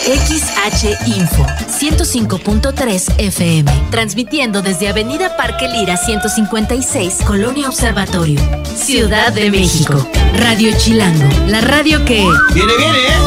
XH Info 105.3 FM, transmitiendo desde Avenida Parque Lira 156, Colonia Observatorio, Ciudad de México. Radio Chilango, la radio que... ¡Viene, viene!